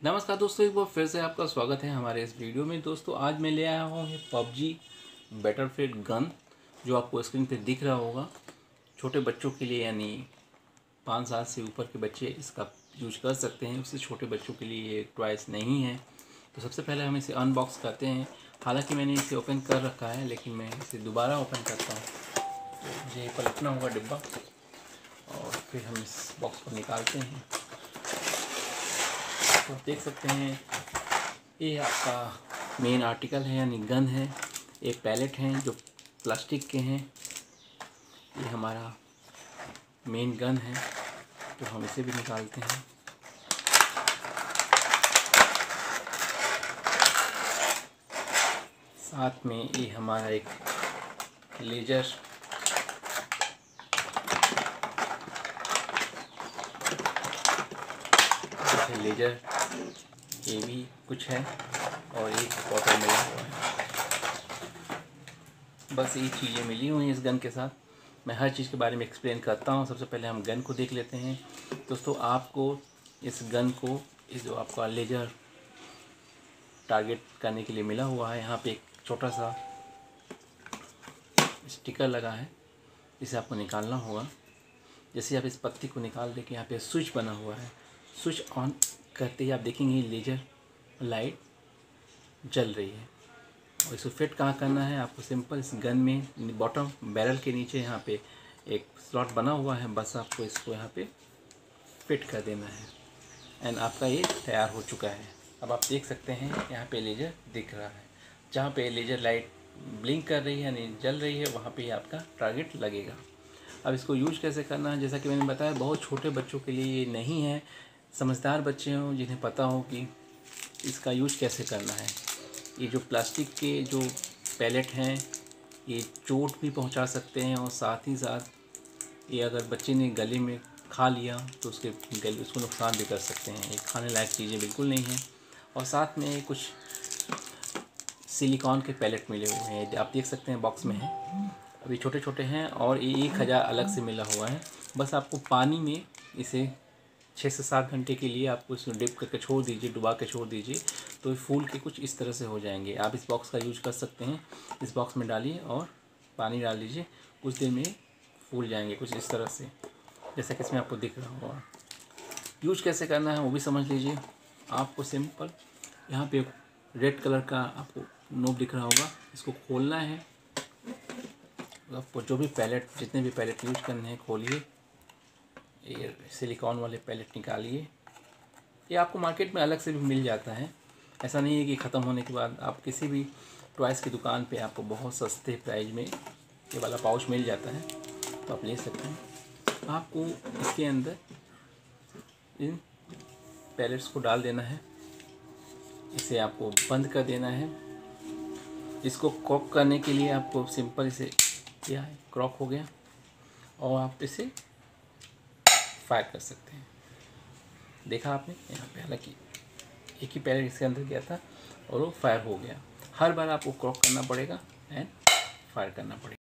नमस्कार दोस्तों, एक बार फिर से आपका स्वागत है हमारे इस वीडियो में। दोस्तों आज मैं ले आया हूँ ये पबजी बैटलफील्ड गन, जो आपको स्क्रीन पे दिख रहा होगा। छोटे बच्चों के लिए यानी 5 साल से ऊपर के बच्चे इसका यूज कर सकते हैं, उससे छोटे बच्चों के लिए ये टॉयस नहीं है। तो सबसे पहले हम इसे अनबॉक्स करते हैं। हालांकि मैंने इसे ओपन कर रखा है, लेकिन मैं इसे दोबारा ओपन करता हूँ। मुझे पलटना होगा डिब्बा और फिर हम इस बॉक्स को निकालते हैं। तो देख सकते हैं ये आपका मेन आर्टिकल है यानी गन है। एक पैलेट हैं जो प्लास्टिक के हैं। ये हमारा मेन गन है, तो हम इसे भी निकालते हैं। साथ में ये हमारा एक लेजर ये भी कुछ है और एक बॉटल मिला हुआ है। बस ये चीज़ें मिली हुई हैं इस गन के साथ। मैं हर चीज़ के बारे में एक्सप्लेन करता हूँ। सबसे पहले हम गन को देख लेते हैं। दोस्तों आपको इस गन को इस जो आपका लेजर टारगेट करने के लिए मिला हुआ है, यहाँ पे एक छोटा सा स्टिकर लगा है, इसे आपको निकालना होगा। जैसे आप इस पत्ती को निकाल दें कि यहाँ पे स्विच बना हुआ है, स्विच ऑन करते ही आप देखेंगे लेजर लाइट जल रही है। और इसको फिट कहाँ करना है आपको, सिंपल इस गन में बॉटम बैरल के नीचे यहाँ पे एक स्लॉट बना हुआ है, बस आपको इसको यहाँ पे फिट कर देना है एंड आपका ये तैयार हो चुका है। अब आप देख सकते हैं यहाँ पे लेजर दिख रहा है। जहाँ पे लेजर लाइट ब्लिंक कर रही है यानी जल रही है, वहाँ पे आपका टारगेट लगेगा। अब इसको यूज कैसे करना है, जैसा कि मैंने बताया, बहुत छोटे बच्चों के लिए ये नहीं है। समझदार बच्चे हों जिन्हें पता हो कि इसका यूज कैसे करना है। ये जो प्लास्टिक के जो पैलेट हैं ये चोट भी पहुंचा सकते हैं, और साथ ही साथ ये अगर बच्चे ने गले में खा लिया तो उसको नुकसान भी कर सकते हैं। ये खाने लायक चीज़ें बिल्कुल नहीं हैं। और साथ में कुछ सिलिकॉन के पैलेट मिले हुए हैं, आप देख सकते हैं बॉक्स में है। अभी छोटे छोटे हैं और ये 1000 अलग से मिला हुआ है। बस आपको पानी में इसे 6 से 7 घंटे के लिए आपको इसमें डिप करके छोड़ दीजिए, डुबा के छोड़ दीजिए, तो फूल के कुछ इस तरह से हो जाएंगे। आप इस बॉक्स का यूज कर सकते हैं। इस बॉक्स में डालिए और पानी डाल दीजिए, कुछ देर में फूल जाएंगे कुछ इस तरह से, जैसा कि इसमें आपको दिख रहा होगा। यूज कैसे करना है वो भी समझ लीजिए। आपको सिंपल यहाँ पे रेड कलर का आपको नोब दिख रहा होगा, इसको खोलना है। आपको जो भी पैलेट, जितने भी पैलेट यूज करने हैं खोलिए। ये सिलिकॉन वाले पैलेट निकालिए। ये आपको मार्केट में अलग से भी मिल जाता है, ऐसा नहीं है कि ख़त्म होने के बाद आप किसी भी टॉयस की दुकान पे आपको बहुत सस्ते प्राइस में ये वाला पाउच मिल जाता है, तो आप ले सकते हैं। आपको इसके अंदर इन पैलेट्स को डाल देना है, इसे आपको बंद कर देना है। इसको क्रॉक करने के लिए आपको सिंपल इसे किया है, क्रॉक हो गया, और आप इसे फायर कर सकते हैं। देखा आपने यहाँ पे, हालांकि एक ही पैलेट इसके अंदर गया था और वो फायर हो गया। हर बार आपको क्रॉक करना पड़ेगा एंड फायर करना पड़ेगा।